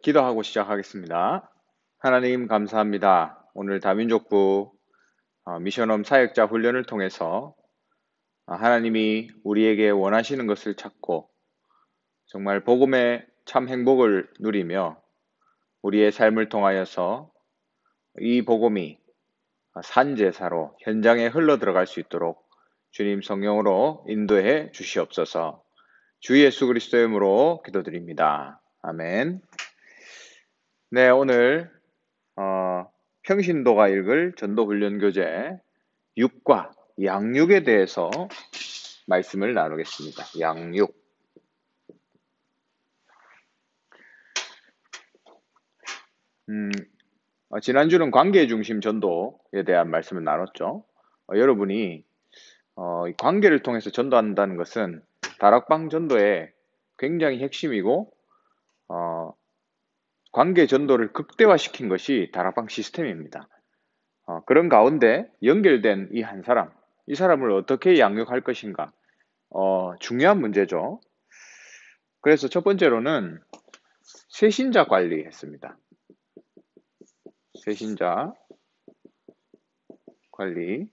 기도하고 시작하겠습니다. 하나님 감사합니다. 오늘 다민족부 미션홈 사역자 훈련을 통해서 하나님이 우리에게 원하시는 것을 찾고 정말 복음의 참 행복을 누리며 우리의 삶을 통하여서 이 복음이 산제사로 현장에 흘러 들어갈 수 있도록 주님 성령으로 인도해 주시옵소서. 주 예수 그리스도의 이름으로 기도드립니다. 아멘. 네, 오늘 평신도가 읽을 전도훈련교재 6과 양육에 대해서 말씀을 나누겠습니다. 양육. 지난주는 관계중심 전도에 대한 말씀을 나눴죠. 여러분이 관계를 통해서 전도한다는 것은 다락방 전도의 굉장히 핵심이고 관계 전도를 극대화시킨 것이 다락방 시스템입니다. 그런 가운데 연결된 이 한 사람, 이 사람을 어떻게 양육할 것인가 중요한 문제죠. 그래서 첫 번째로는 세신자 관리했습니다. 세신자 관리.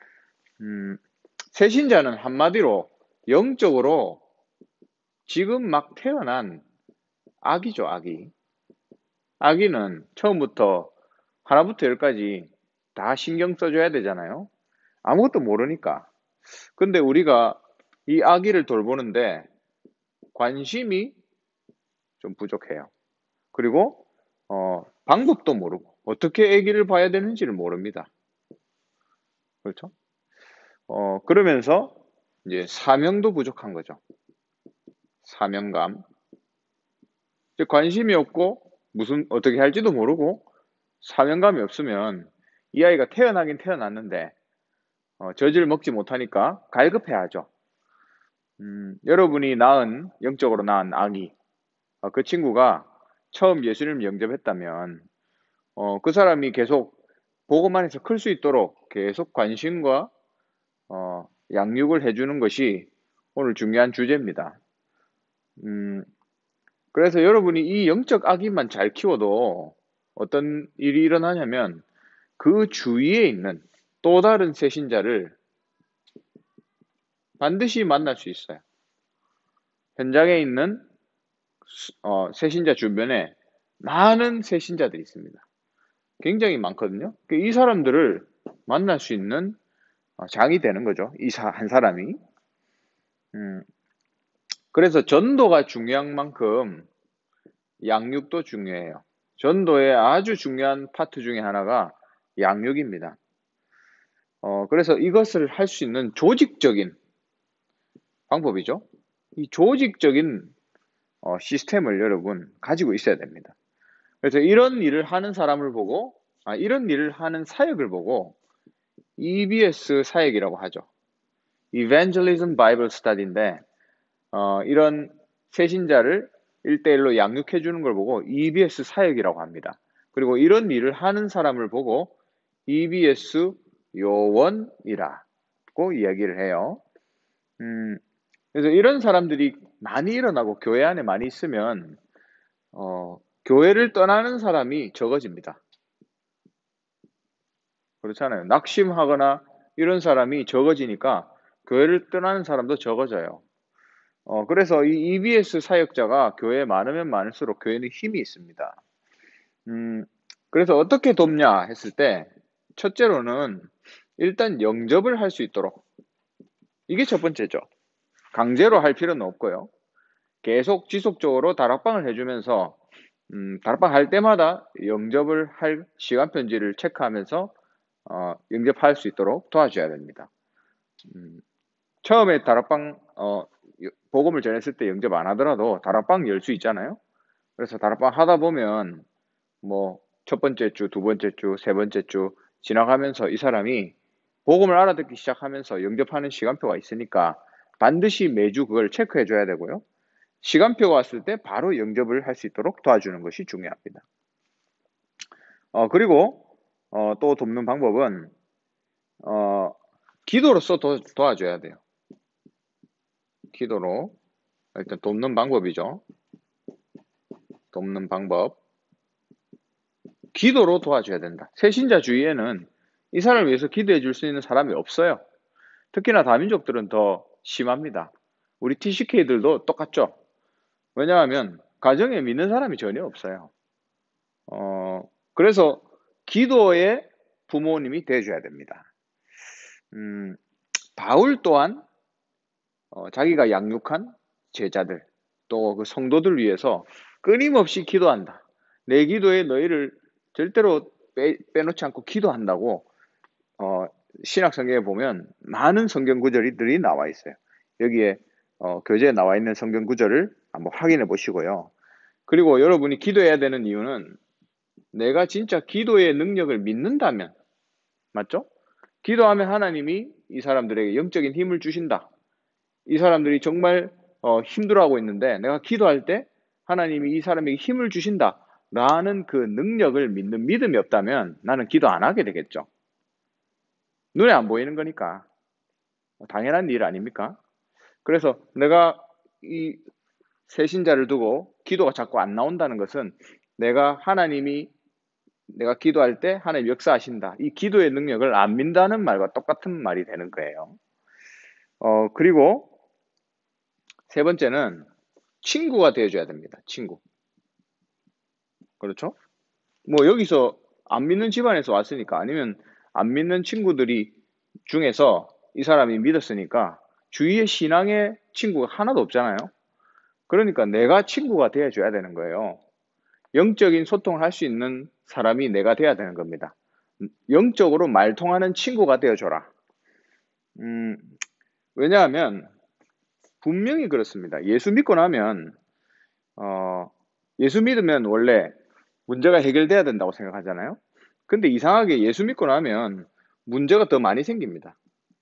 세신자는 한마디로 영적으로 지금 막 태어난 아기죠, 아기. 아기는 처음부터 하나부터 열까지 다 신경 써줘야 되잖아요. 아무것도 모르니까. 근데 우리가 이 아기를 돌보는데 관심이 좀 부족해요. 그리고 방법도 모르고 어떻게 아기를 봐야 되는지를 모릅니다. 그렇죠? 그러면서 이제 사명도 부족한 거죠. 사명감. 이제 관심이 없고 어떻게 할지도 모르고 사명감이 없으면 이 아이가 태어나긴 태어났는데 젖을 먹지 못하니까 갈급해하죠. 여러분이 영적으로 낳은 아기, 그 친구가 처음 예수님을 영접했다면 그 사람이 계속 복음 안에서 클 수 있도록 계속 관심과 양육을 해주는 것이 오늘 중요한 주제입니다. 그래서 여러분이 이 영적 아기만 잘 키워도 어떤 일이 일어나냐면 그 주위에 있는 또 다른 새신자를 반드시 만날 수 있어요. 현장에 있는 새신자 주변에 많은 새신자들이 있습니다. 굉장히 많거든요. 이 사람들을 만날 수 있는 장이 되는 거죠. 한 사람이. 그래서 전도가 중요한 만큼 양육도 중요해요. 전도의 아주 중요한 파트 중에 하나가 양육입니다. 그래서 이것을 할 수 있는 조직적인 방법이죠. 이 조직적인 시스템을 여러분 가지고 있어야 됩니다. 그래서 이런 일을 하는 사람을 보고, 이런 일을 하는 사역을 보고 EBS 사역이라고 하죠. Evangelism Bible Study인데 이런 새신자를 1대1로 양육해 주는 걸 보고 EBS 사역이라고 합니다. 그리고 이런 일을 하는 사람을 보고 EBS 요원이라고 이야기를 해요. 그래서 이런 사람들이 많이 일어나고 교회 안에 많이 있으면 교회를 떠나는 사람이 적어집니다. 그렇잖아요. 낙심하거나 이런 사람이 적어지니까 교회를 떠나는 사람도 적어져요. 그래서 이 EBS 사역자가 교회에 많으면 많을수록 교회는 힘이 있습니다. 그래서 어떻게 돕냐 했을 때 첫째로는 일단 영접을 할 수 있도록, 이게 첫 번째죠. 강제로 할 필요는 없고요. 계속 지속적으로 다락방을 해주면서 다락방 할 때마다 영접을 할 시간 편지를 체크하면서 영접할 수 있도록 도와줘야 됩니다. 처음에 다락방 복음을 전했을 때 영접 안 하더라도 다락방 열 수 있잖아요. 그래서 다락방 하다 보면 뭐 첫 번째 주, 두 번째 주, 세 번째 주 지나가면서 이 사람이 복음을 알아듣기 시작하면서 영접하는 시간표가 있으니까 반드시 매주 그걸 체크해 줘야 되고요. 시간표가 왔을 때 바로 영접을 할 수 있도록 도와주는 것이 중요합니다. 그리고 또 돕는 방법은 기도로서 도와줘야 돼요. 기도로 일단 돕는 방법이죠. 돕는 방법. 기도로 도와줘야 된다. 새신자 주위에는 이 사람을 위해서 기도해 줄 수 있는 사람이 없어요. 특히나 다민족들은 더 심합니다. 우리 TCK들도 똑같죠. 왜냐하면 가정에 믿는 사람이 전혀 없어요. 그래서 기도의 부모님이 돼줘야 됩니다. 바울 또한 자기가 양육한 제자들 또 그 성도들 위해서 끊임없이 기도한다. 내 기도에 너희를 절대로 빼놓지 않고 기도한다고 신약 성경에 보면 많은 성경 구절들이 나와 있어요. 여기에 교재에 나와 있는 성경 구절을 한번 확인해 보시고요. 그리고 여러분이 기도해야 되는 이유는 내가 진짜 기도의 능력을 믿는다면, 맞죠? 기도하면 하나님이 이 사람들에게 영적인 힘을 주신다. 이 사람들이 정말 힘들어하고 있는데 내가 기도할 때 하나님이 이 사람에게 힘을 주신다. 라는 그 능력을 믿는 믿음이 없다면 나는 기도 안 하게 되겠죠. 눈에 안 보이는 거니까 당연한 일 아닙니까? 그래서 내가 이 새신자를 두고 기도가 자꾸 안 나온다는 것은 내가 기도할 때 하나님 역사하신다. 이 기도의 능력을 안 믿는다는 말과 똑같은 말이 되는 거예요. 그리고 세 번째는 친구가 되어줘야 됩니다. 친구. 그렇죠? 뭐 여기서 안 믿는 집안에서 왔으니까 아니면 안 믿는 친구들이 중에서 이 사람이 믿었으니까 주위에 신앙의 친구가 하나도 없잖아요. 그러니까 내가 친구가 되어줘야 되는 거예요. 영적인 소통을 할 수 있는 사람이 내가 돼야 되는 겁니다. 영적으로 말통하는 친구가 되어줘라. 왜냐하면 분명히 그렇습니다. 예수 믿고 나면 예수 믿으면 원래 문제가 해결돼야 된다고 생각하잖아요. 근데 이상하게 예수 믿고 나면 문제가 더 많이 생깁니다.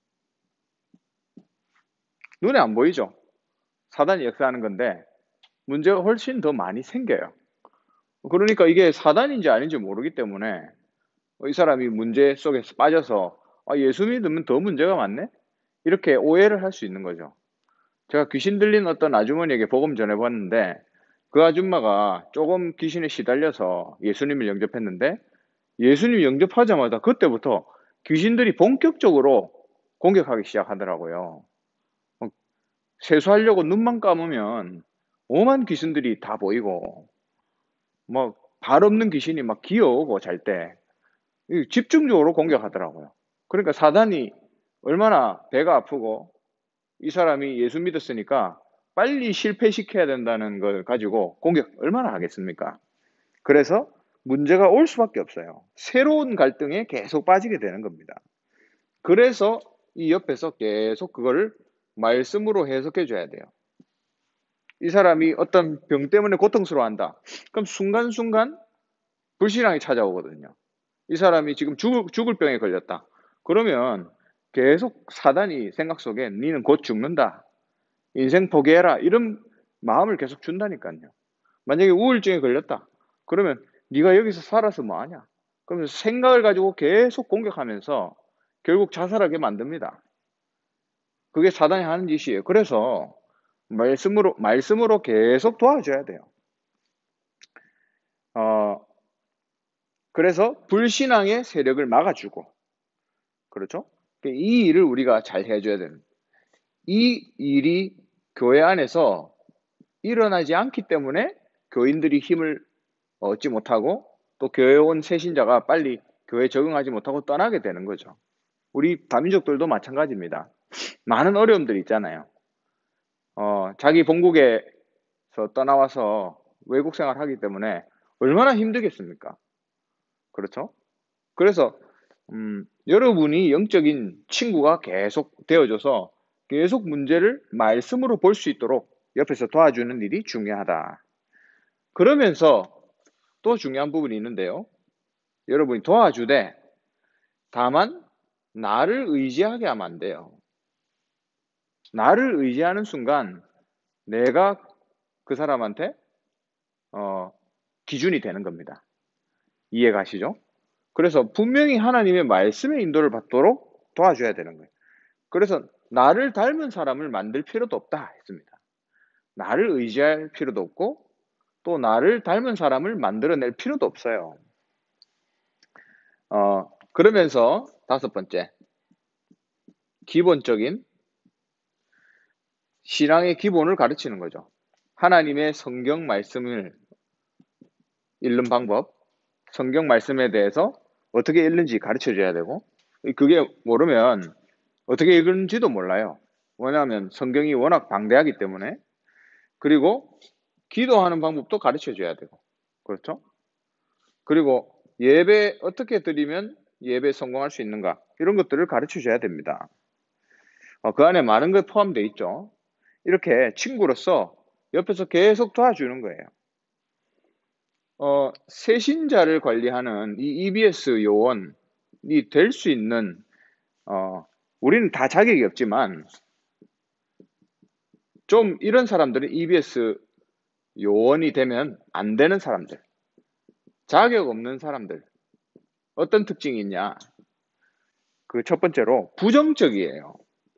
눈에 안 보이죠? 사단이 역사하는 건데 문제가 훨씬 더 많이 생겨요. 그러니까 이게 사단인지 아닌지 모르기 때문에 이 사람이 문제 속에서 빠져서 예수 믿으면 더 문제가 많네? 이렇게 오해를 할 수 있는 거죠. 제가 귀신 들린 어떤 아주머니에게 복음 전해봤는데 그 아줌마가 조금 귀신에 시달려서 예수님을 영접했는데 예수님 영접하자마자 그때부터 귀신들이 본격적으로 공격하기 시작하더라고요. 세수하려고 눈만 감으면 오만 귀신들이 다 보이고 발 없는 귀신이 막 기어오고 잘 때 집중적으로 공격하더라고요. 그러니까 사단이 얼마나 배가 아프고 이 사람이 예수 믿었으니까 빨리 실패시켜야 된다는 걸 가지고 공격 얼마나 하겠습니까? 그래서 문제가 올 수밖에 없어요. 새로운 갈등에 계속 빠지게 되는 겁니다. 그래서 이 옆에서 계속 그거를 말씀으로 해석해 줘야 돼요. 이 사람이 어떤 병 때문에 고통스러워한다. 그럼 순간순간 불신앙이 찾아오거든요. 이 사람이 지금 죽을 병에 걸렸다. 그러면 계속 사단이 생각 속에 니는 곧 죽는다. 인생 포기해라. 이런 마음을 계속 준다니까요. 만약에 우울증에 걸렸다. 그러면 네가 여기서 살아서 뭐하냐. 그러면서 생각을 가지고 계속 공격하면서 결국 자살하게 만듭니다. 그게 사단이 하는 짓이에요. 그래서 말씀으로 계속 도와줘야 돼요. 그래서 불신앙의 세력을 막아주고, 그렇죠? 이 일을 우리가 잘 해줘야 되는. 이 일이 교회 안에서 일어나지 않기 때문에 교인들이 힘을 얻지 못하고 또 교회 온 새신자가 빨리 교회에 적응하지 못하고 떠나게 되는 거죠. 우리 다민족들도 마찬가지입니다. 많은 어려움들이 있잖아요. 자기 본국에서 떠나와서 외국 생활을 하기 때문에 얼마나 힘들겠습니까? 그렇죠? 그래서 여러분이 영적인 친구가 계속 되어줘서 계속 문제를 말씀으로 볼 수 있도록 옆에서 도와주는 일이 중요하다. 그러면서 또 중요한 부분이 있는데요. 여러분이 도와주되 다만 나를 의지하게 하면 안 돼요. 나를 의지하는 순간 내가 그 사람한테 기준이 되는 겁니다. 이해가시죠? 그래서 분명히 하나님의 말씀의 인도를 받도록 도와줘야 되는 거예요. 그래서 나를 닮은 사람을 만들 필요도 없다 했습니다. 나를 의지할 필요도 없고 또 나를 닮은 사람을 만들어낼 필요도 없어요. 그러면서 다섯 번째, 기본적인 신앙의 기본을 가르치는 거죠. 하나님의 성경 말씀을 읽는 방법, 성경 말씀에 대해서 어떻게 읽는지 가르쳐 줘야 되고, 그게 모르면 어떻게 읽는지도 몰라요. 왜냐하면 성경이 워낙 방대하기 때문에. 그리고 기도하는 방법도 가르쳐 줘야 되고, 그렇죠? 그리고 예배 어떻게 드리면 예배 성공할 수 있는가, 이런 것들을 가르쳐 줘야 됩니다. 그 안에 많은 것 포함되어 있죠. 이렇게 친구로서 옆에서 계속 도와주는 거예요. 세신자를 관리하는 이 EBS 요원이 될 수 있는, 우리는 다 자격이 없지만, 좀 이런 사람들은 EBS 요원이 되면 안 되는 사람들, 자격 없는 사람들, 어떤 특징이 있냐? 그 첫 번째로 부정적이에요.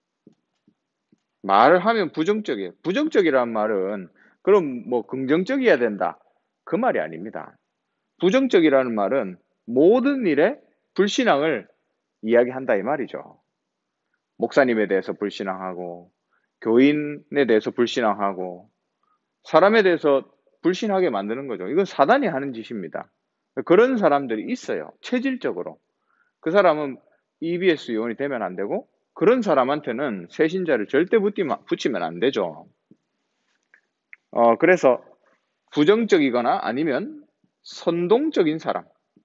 말을 하면 부정적이에요. 부정적이라는 말은 그럼 뭐 긍정적이어야 된다, 그 말이 아닙니다. 부정적이라는 말은 모든 일에 불신앙을 이야기한다, 이 말이죠. 목사님에 대해서 불신앙하고, 교인에 대해서 불신앙하고, 사람에 대해서 불신하게 만드는 거죠. 이건 사단이 하는 짓입니다. 그런 사람들이 있어요. 체질적으로. 그 사람은 EBS 요원이 되면 안 되고, 그런 사람한테는 새신자를 절대 붙이면 안 되죠. 그래서 부정적이거나 아니면 선동적인 사람,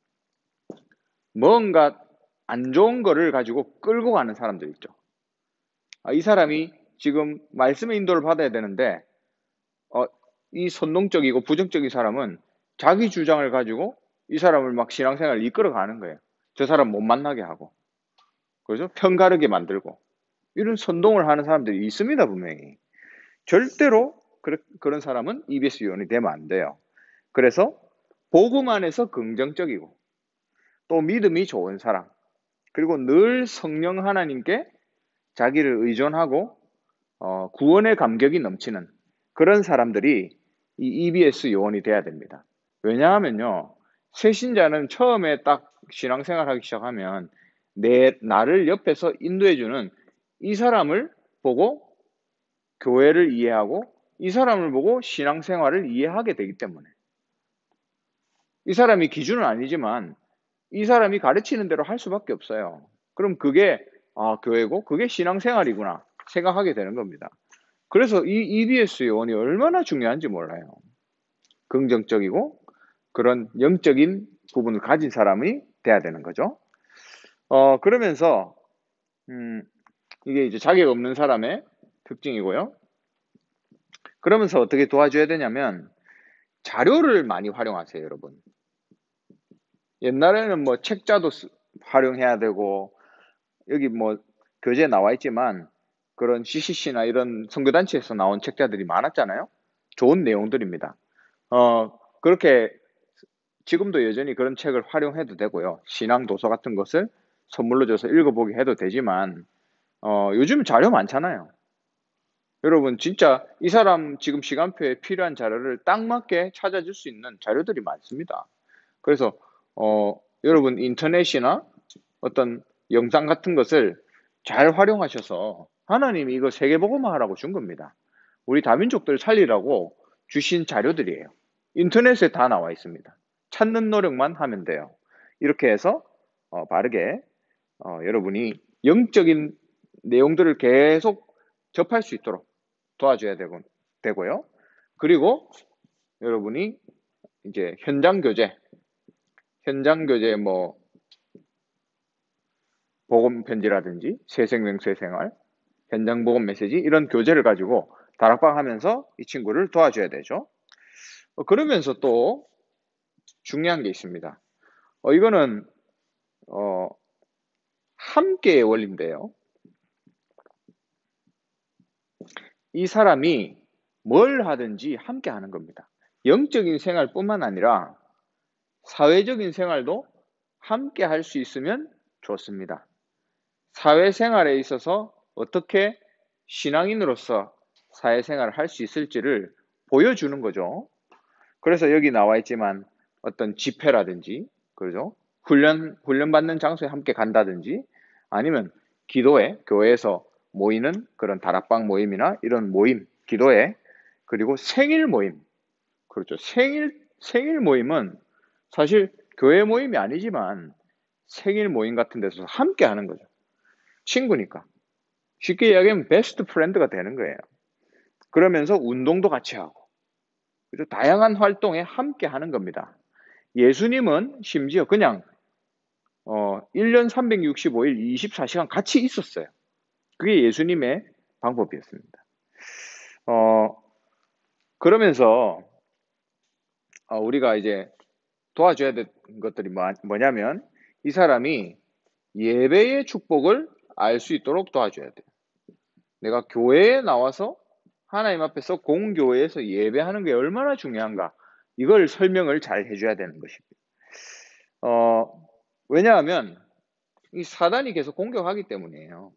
뭔가 안 좋은 거를 가지고 끌고 가는 사람들 있죠. 이 사람이 지금 말씀의 인도를 받아야 되는데, 이 선동적이고 부정적인 사람은 자기 주장을 가지고 이 사람을 막 신앙생활을 이끌어 가는 거예요. 저 사람 못 만나게 하고, 그죠? 편가르게 만들고, 이런 선동을 하는 사람들이 있습니다, 분명히. 절대로 그런 사람은 EBS 요원이 되면 안 돼요. 그래서 복음 안에서 긍정적이고, 또 믿음이 좋은 사람, 그리고 늘 성령 하나님께 자기를 의존하고 구원의 감격이 넘치는 그런 사람들이 이 EBS 요원이 돼야 됩니다. 왜냐하면요, 새신자는 처음에 딱 신앙생활 하기 시작하면 나를 옆에서 인도해주는 이 사람을 보고 교회를 이해하고, 이 사람을 보고 신앙생활을 이해하게 되기 때문에, 이 사람이 기준은 아니지만 이 사람이 가르치는 대로 할 수밖에 없어요. 그럼 그게 교회고 그게 신앙생활이구나 생각하게 되는 겁니다. 그래서 이 EBS 요원이 얼마나 중요한지 몰라요. 긍정적이고 그런 영적인 부분을 가진 사람이 돼야 되는 거죠. 그러면서 이게 이제 자격 없는 사람의 특징이고요. 그러면서 어떻게 도와줘야 되냐면 자료를 많이 활용하세요, 여러분. 옛날에는 뭐 책자도 활용해야 되고, 여기 뭐 교재에 나와 있지만 그런 CCC나 이런 선교단체에서 나온 책자들이 많았잖아요. 좋은 내용들입니다. 그렇게 지금도 여전히 그런 책을 활용해도 되고요. 신앙 도서 같은 것을 선물로 줘서 읽어보게 해도 되지만, 요즘 자료 많잖아요. 여러분 진짜 이 사람 지금 시간표에 필요한 자료를 딱 맞게 찾아줄 수 있는 자료들이 많습니다. 그래서 여러분 인터넷이나 어떤 영상 같은 것을 잘 활용하셔서, 하나님이 이거 세계복음화 하라고 준 겁니다. 우리 다민족들 살리라고 주신 자료들이에요. 인터넷에 다 나와 있습니다. 찾는 노력만 하면 돼요. 이렇게 해서 바르게 여러분이 영적인 내용들을 계속 접할 수 있도록 도와줘야 되고요. 그리고 여러분이 이제 현장 교재 뭐 복음 편지라든지 새생명 새생활, 현장 복음 메시지, 이런 교재를 가지고 다락방 하면서 이 친구를 도와줘야 되죠. 그러면서 또 중요한 게 있습니다. 이거는 함께의 원리인데요. 이 사람이 뭘 하든지 함께 하는 겁니다. 영적인 생활뿐만 아니라 사회적인 생활도 함께 할 수 있으면 좋습니다. 사회생활에 있어서 어떻게 신앙인으로서 사회생활을 할 수 있을지를 보여주는 거죠. 그래서 여기 나와 있지만 어떤 집회라든지, 그죠? 훈련받는 장소에 함께 간다든지, 아니면 기도회, 교회에서 모이는 그런 다락방 모임이나 이런 모임, 기도회, 그리고 생일 모임. 그렇죠. 생일 모임은 사실 교회 모임이 아니지만 생일 모임 같은 데서 함께 하는 거죠. 친구니까. 쉽게 이야기하면 베스트 프렌드가 되는 거예요. 그러면서 운동도 같이 하고, 그리고 다양한 활동에 함께 하는 겁니다. 예수님은 심지어 그냥 1년 365일 24시간 같이 있었어요. 그게 예수님의 방법이었습니다. 어, 그러면서 우리가 이제 도와줘야 될 것들이 뭐냐면 이 사람이 예배의 축복을 알 수 있도록 도와줘야 돼요. 내가 교회에 나와서 하나님 앞에서 공교회에서 예배하는 게 얼마나 중요한가, 이걸 설명을 잘 해줘야 되는 것입니다. 왜냐하면 이 사단이 계속 공격하기 때문이에요.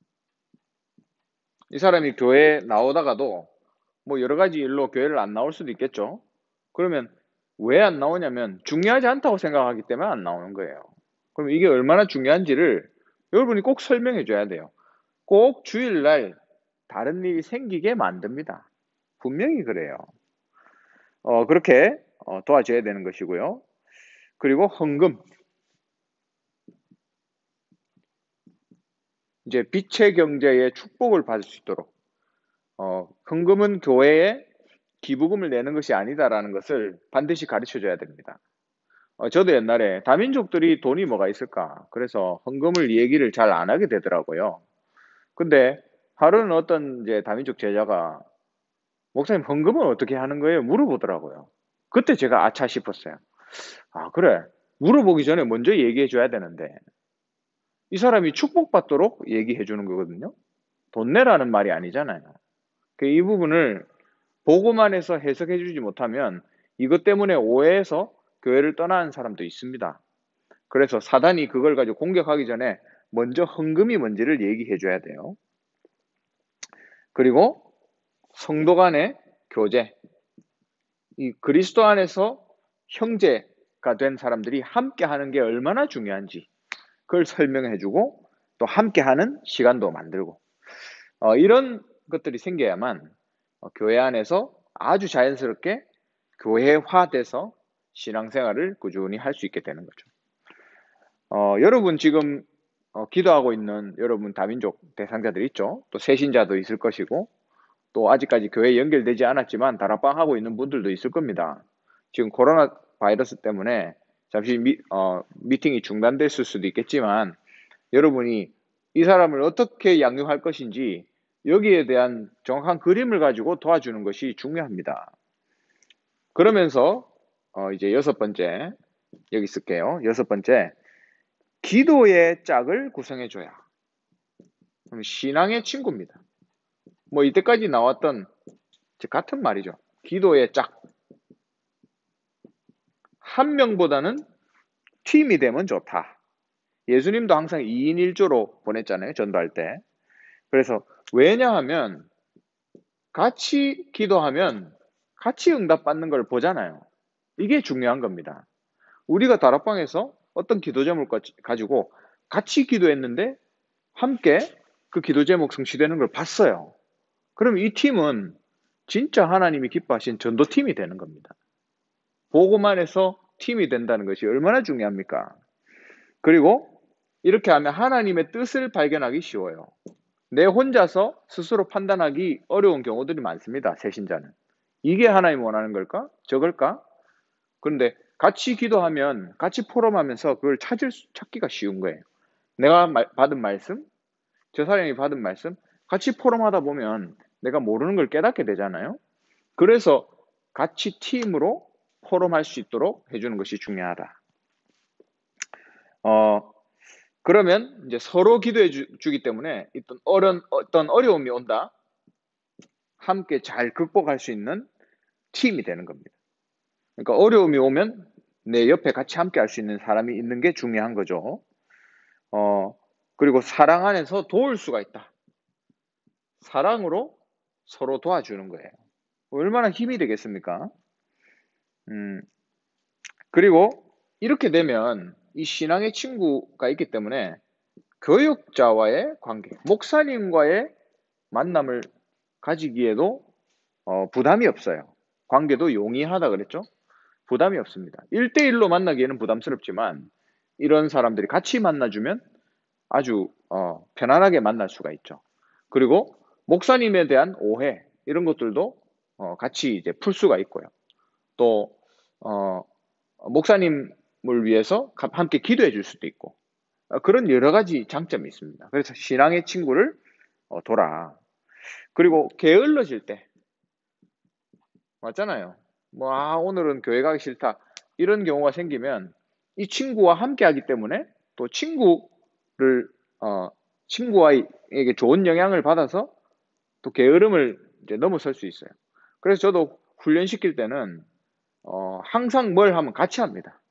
이 사람이 교회에 나오다가도 뭐 여러 가지 일로 교회를 안 나올 수도 있겠죠. 그러면 왜 안 나오냐면 중요하지 않다고 생각하기 때문에 안 나오는 거예요. 그럼 이게 얼마나 중요한지를 여러분이 꼭 설명해 줘야 돼요. 꼭 주일날 다른 일이 생기게 만듭니다. 분명히 그래요. 그렇게 도와줘야 되는 것이고요. 그리고 헌금. 이제 빛의 경제의 축복을 받을 수 있도록. 헌금은 교회에 기부금을 내는 것이 아니다라는 것을 반드시 가르쳐 줘야 됩니다. 저도 옛날에 다민족들이 돈이 뭐가 있을까? 그래서 헌금을 얘기를 잘 안 하게 되더라고요. 근데 하루는 어떤 이제 다민족 제자가 목사님 헌금은 어떻게 하는 거예요? 물어보더라고요. 그때 제가 아차 싶었어요. 아, 그래. 물어보기 전에 먼저 얘기해 줘야 되는데 이 사람이 축복받도록 얘기해 주는 거거든요. 돈 내라는 말이 아니잖아요. 이 부분을 보고만 해서 해석해 주지 못하면 이것 때문에 오해해서 교회를 떠나는 사람도 있습니다. 그래서 사단이 그걸 가지고 공격하기 전에 먼저 헌금이 뭔지를 얘기해 줘야 돼요. 그리고 성도 간의 교제, 이 그리스도 안에서 형제가 된 사람들이 함께 하는 게 얼마나 중요한지 그걸 설명해 주고 또 함께 하는 시간도 만들고 이런 것들이 생겨야만 교회 안에서 아주 자연스럽게 교회화돼서 신앙생활을 꾸준히 할 수 있게 되는 거죠. 여러분 지금 기도하고 있는 여러분 다민족 대상자들 있죠. 또 새신자도 있을 것이고 또 아직까지 교회에 연결되지 않았지만 다락방 하고 있는 분들도 있을 겁니다. 지금 코로나 바이러스 때문에 잠시 미팅이 중단됐을 수도 있겠지만 여러분이 이 사람을 어떻게 양육할 것인지 여기에 대한 정확한 그림을 가지고 도와주는 것이 중요합니다. 그러면서 이제 6번째 여기 쓸게요. 6번째, 기도의 짝을 구성해줘야. 그럼 신앙의 친구입니다. 뭐 이때까지 나왔던 같은 말이죠. 기도의 짝. 한 명보다는 팀이 되면 좋다. 예수님도 항상 2인 1조로 보냈잖아요. 전도할 때. 그래서 왜냐하면 같이 기도하면 같이 응답받는 걸 보잖아요. 이게 중요한 겁니다. 우리가 다락방에서 어떤 기도 제목을 가지고 같이 기도했는데 함께 그 기도 제목 성취되는 걸 봤어요. 그럼 이 팀은 진짜 하나님이 기뻐하신 전도팀이 되는 겁니다. 보고만 해서 팀이 된다는 것이 얼마나 중요합니까? 그리고 이렇게 하면 하나님의 뜻을 발견하기 쉬워요. 내 혼자서 스스로 판단하기 어려운 경우들이 많습니다. 새신자는. 이게 하나님 원하는 걸까? 저걸까? 그런데 같이 기도하면 같이 포럼하면서 그걸 찾기가 쉬운 거예요. 내가 받은 말씀, 저 사람이 받은 말씀, 같이 포럼하다 보면 내가 모르는 걸 깨닫게 되잖아요. 그래서 같이 팀으로 포럼할 수 있도록 해주는 것이 중요하다. 그러면 이제 서로 기도해 주기 때문에 어떤 어려움이 온다. 함께 잘 극복할 수 있는 팀이 되는 겁니다. 그러니까 어려움이 오면 내 옆에 같이 함께 할 수 있는 사람이 있는 게 중요한 거죠. 그리고 사랑 안에서 도울 수가 있다. 사랑으로 서로 도와주는 거예요. 얼마나 힘이 되겠습니까? 음, 그리고 이렇게 되면 이 신앙의 친구가 있기 때문에 교육자와의 관계, 목사님과의 만남을 가지기에도 부담이 없어요. 관계도 용이하다 그랬죠? 부담이 없습니다. 1대1로 만나기에는 부담스럽지만 이런 사람들이 같이 만나주면 아주 편안하게 만날 수가 있죠. 그리고 목사님에 대한 오해 이런 것들도 같이 이제 풀 수가 있고요. 또 어, 목사님을 위해서 함께 기도해 줄 수도 있고 그런 여러 가지 장점이 있습니다. 그래서 신앙의 친구를 둬라. 그리고 게을러질 때 맞잖아요. 뭐 오늘은 교회 가기 싫다 이런 경우가 생기면 이 친구와 함께 하기 때문에 또 친구를 친구에게 좋은 영향을 받아서 또 게으름을 이제 넘어설 수 있어요. 그래서 저도 훈련시킬 때는 항상 뭘 하면 같이 합니다.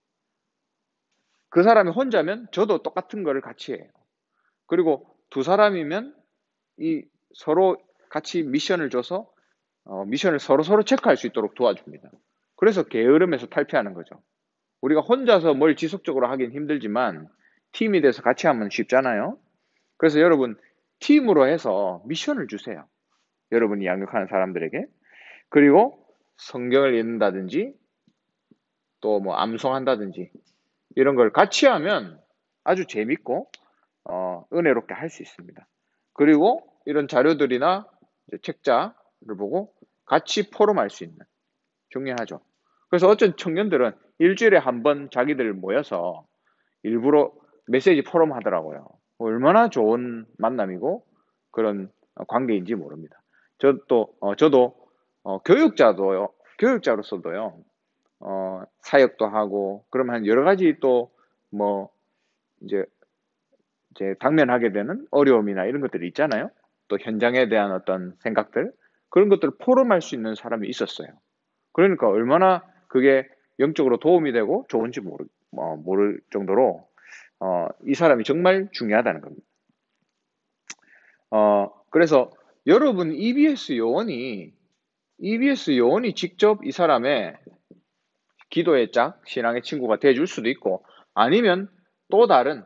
그 사람이 혼자면 저도 똑같은 거를 같이 해요. 그리고 두 사람이면 이 서로 같이 미션을 줘서 미션을 서로 체크할 수 있도록 도와줍니다. 그래서 게으름에서 탈피하는 거죠. 우리가 혼자서 뭘 지속적으로 하긴 힘들지만 팀이 돼서 같이 하면 쉽잖아요. 그래서 여러분 팀으로 해서 미션을 주세요. 여러분이 양육하는 사람들에게. 그리고 성경을 읽는다든지 또 뭐 암송한다든지 이런 걸 같이 하면 아주 재밌고 은혜롭게 할 수 있습니다. 그리고 이런 자료들이나 책자를 보고 같이 포럼할 수 있는 중요하죠. 그래서 어쩐 청년들은 일주일에 한 번 자기들 모여서 일부러 메시지 포럼 하더라고요. 얼마나 좋은 만남이고 그런 관계인지 모릅니다. 저도 교육자로서도요, 사역도 하고, 그러면 여러 가지 또, 뭐, 이제, 당면하게 되는 어려움이나 이런 것들이 있잖아요. 또 현장에 대한 어떤 생각들, 그런 것들을 포럼할 수 있는 사람이 있었어요. 그러니까 얼마나 그게 영적으로 도움이 되고 좋은지 모를 정도로, 이 사람이 정말 중요하다는 겁니다. 그래서 여러분 EBS 요원이 직접 이 사람의 기도의 짝, 신앙의 친구가 돼줄 수도 있고, 아니면 또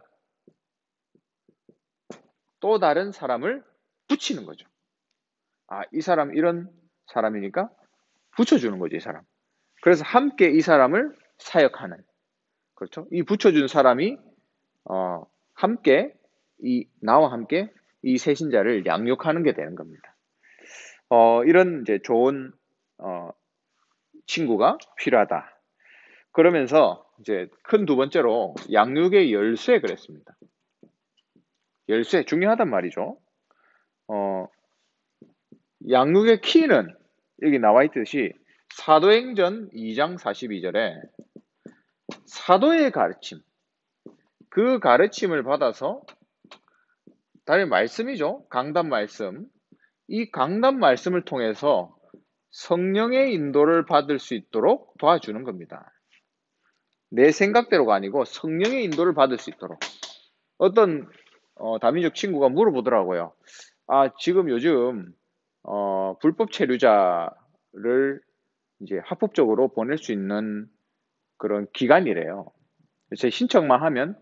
다른 사람을 붙이는 거죠. 이 사람 이런 사람이니까 붙여주는 거죠, 이 사람. 그래서 함께 이 사람을 사역하는, 그렇죠? 이 붙여준 사람이, 함께, 나와 함께 이 새신자를 양육하는 게 되는 겁니다. 이런 이제 좋은, 친구가 필요하다. 그러면서 이제 큰 두 번째로 양육의 열쇠 그랬습니다. 열쇠 중요하단 말이죠. 어, 양육의 키는 여기 나와 있듯이 사도행전 2장 42절에 사도의 가르침, 그 가르침을 받아서 다른 말씀이죠. 강단 말씀. 이 강단 말씀을 통해서 성령의 인도를 받을 수 있도록 도와주는 겁니다. 내 생각대로가 아니고 성령의 인도를 받을 수 있도록. 어떤 다민족 친구가 물어보더라고요. 지금 요즘 불법 체류자를 이제 합법적으로 보낼 수 있는 그런 기간이래요. 제 신청만 하면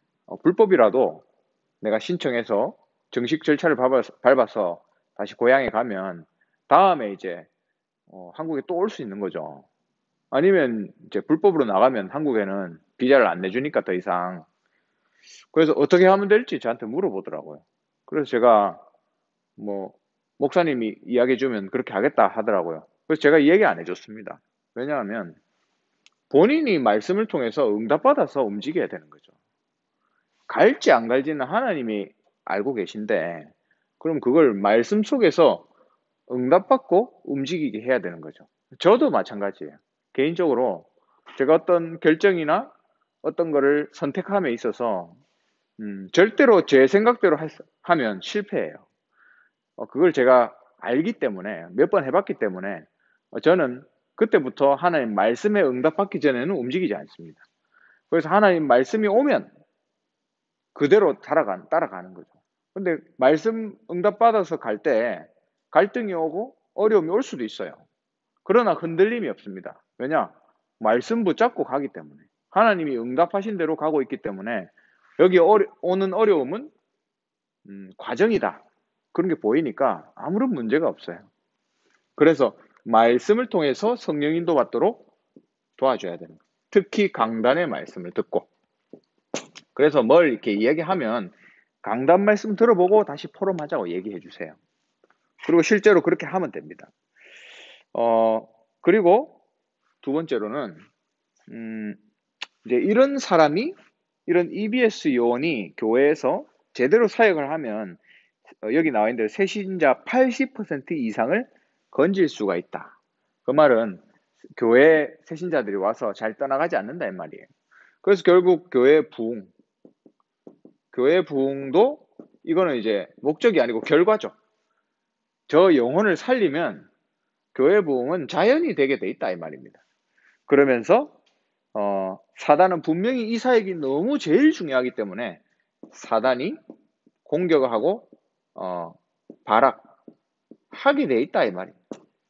불법이라도 내가 신청해서 정식 절차를 밟아서 다시 고향에 가면 다음에 이제 한국에 또 올 수 있는 거죠. 아니면 이제 불법으로 나가면 한국에는 비자를 안 내주니까 더 이상. 그래서 어떻게 하면 될지 저한테 물어보더라고요. 그래서 제가 뭐 목사님이 이야기해 주면 그렇게 하겠다 하더라고요. 그래서 제가 이야기 안 해줬습니다. 왜냐하면 본인이 말씀을 통해서 응답받아서 움직여야 되는 거죠. 갈지 안 갈지는 하나님이 알고 계신데 그럼 그걸 말씀 속에서 응답받고 움직이게 해야 되는 거죠. 저도 마찬가지예요. 개인적으로 제가 어떤 결정이나 어떤 거를 선택함에 있어서 절대로 제 생각대로 하면 실패해요. 그걸 제가 알기 때문에 몇 번 해봤기 때문에 저는 그때부터 하나님 말씀에 응답받기 전에는 움직이지 않습니다. 그래서 하나님 말씀이 오면 그대로 따라가는 거죠. 근데 말씀 응답받아서 갈 때 갈등이 오고 어려움이 올 수도 있어요. 그러나 흔들림이 없습니다. 왜냐? 말씀 붙잡고 가기 때문에. 하나님이 응답하신 대로 가고 있기 때문에 여기 오는 어려움은 과정이다. 그런 게 보이니까 아무런 문제가 없어요. 그래서 말씀을 통해서 성령 인도 받도록 도와줘야 되는 거예요. 특히 강단의 말씀을 듣고. 그래서 뭘 이렇게 이야기하면 강단 말씀 들어보고 다시 포럼하자고 얘기해 주세요. 그리고 실제로 그렇게 하면 됩니다. 그리고 두 번째로는 이제 이런 사람이 이런 EBS 요원이 교회에서 제대로 사역을 하면 여기 나와 있는 대로 새신자 80% 이상을 건질 수가 있다. 그 말은 교회 새신자들이 와서 잘 떠나가지 않는다 이 말이에요. 그래서 결국 교회 부흥도 이거는 이제 목적이 아니고 결과죠. 저 영혼을 살리면 교회 부흥은 자연이 되게 돼 있다 이 말입니다. 그러면서 사단은 분명히 이 사역이 너무 제일 중요하기 때문에 사단이 공격을 하고 발악하게 돼 있다 이 말이에요.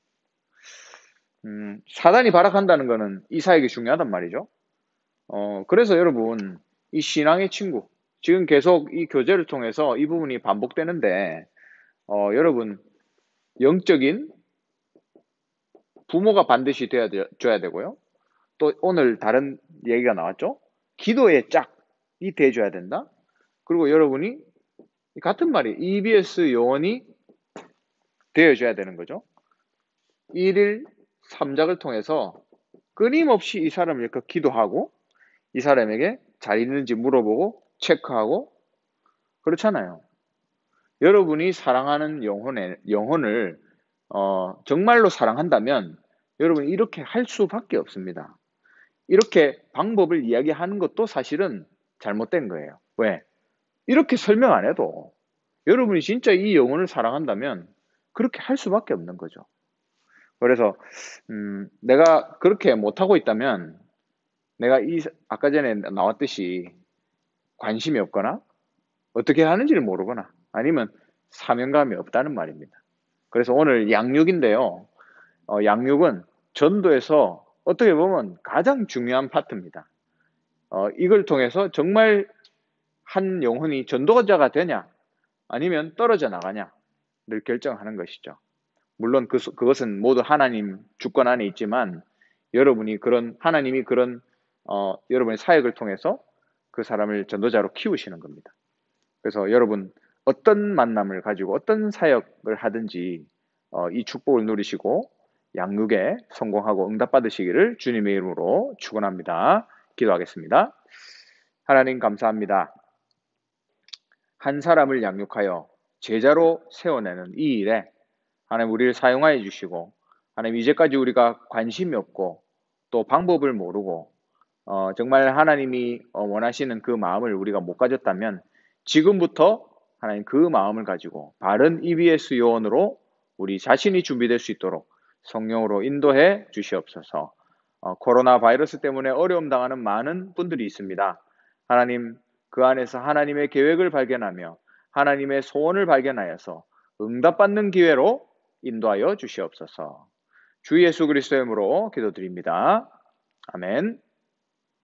사단이 발악한다는 거는 이 사역이 중요하단 말이죠. 그래서 여러분 이 신앙의 친구 지금 계속 이 교제를 통해서 이 부분이 반복되는데 여러분 영적인 부모가 반드시 줘야 되고요. 또 오늘 다른 얘기가 나왔죠. 기도의 짝이 돼줘야 된다. 그리고 여러분이 같은 말이 EBS 요원이 되어줘야 되는 거죠. 1일 3작을 통해서 끊임없이 이 사람을 이렇게 기도하고 이 사람에게 잘 있는지 물어보고 체크하고 그렇잖아요. 여러분이 사랑하는 영혼을 정말로 사랑한다면 여러분이 이렇게 할 수밖에 없습니다. 이렇게 방법을 이야기하는 것도 사실은 잘못된 거예요. 왜? 이렇게 설명 안 해도 여러분이 진짜 이 영혼을 사랑한다면 그렇게 할 수밖에 없는 거죠. 그래서 내가 그렇게 못하고 있다면 내가 아까 전에 나왔듯이 관심이 없거나 어떻게 하는지를 모르거나 아니면 사명감이 없다는 말입니다. 그래서 오늘 양육인데요. 양육은 전도에서 어떻게 보면 가장 중요한 파트입니다. 이걸 통해서 정말 한 영혼이 전도자가 되냐 아니면 떨어져 나가냐를 결정하는 것이죠. 물론 그것은 모두 하나님 주권 안에 있지만 하나님이 그런 여러분의 사역을 통해서 그 사람을 전도자로 키우시는 겁니다. 그래서 여러분 어떤 만남을 가지고 어떤 사역을 하든지 이 축복을 누리시고 양육에 성공하고 응답받으시기를 주님의 이름으로 축원합니다. 기도하겠습니다. 하나님 감사합니다. 한 사람을 양육하여 제자로 세워내는 이 일에 하나님 우리를 사용하여 주시고 하나님 이제까지 우리가 관심이 없고 또 방법을 모르고 정말 하나님이 원하시는 그 마음을 우리가 못 가졌다면 지금부터 하나님 그 마음을 가지고 바른 EBS 요원으로 우리 자신이 준비될 수 있도록 성령으로 인도해 주시옵소서. 코로나 바이러스 때문에 어려움 당하는 많은 분들이 있습니다. 하나님 그 안에서 하나님의 계획을 발견하며 하나님의 소원을 발견하여서 응답받는 기회로 인도하여 주시옵소서. 주 예수 그리스도의 이름으로 기도드립니다. 아멘.